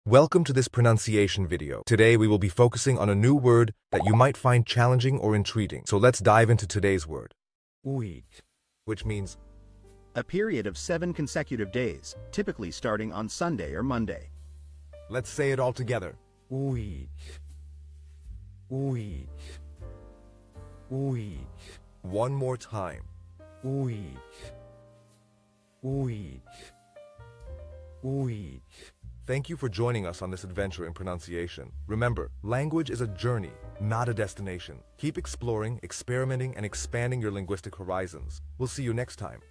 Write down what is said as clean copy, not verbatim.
Welcome to this pronunciation video. Today we will be focusing on a new word that you might find challenging or intriguing. So let's dive into today's word, Week. which means A period of 7 consecutive days, typically starting on Sunday or Monday. let's say it all together. Week. Week. Week. One more time. Week. Week. Week. Thank you for joining us on this adventure in pronunciation. Remember, language is a journey, not a destination. Keep exploring, experimenting, and expanding your linguistic horizons. We'll see you next time.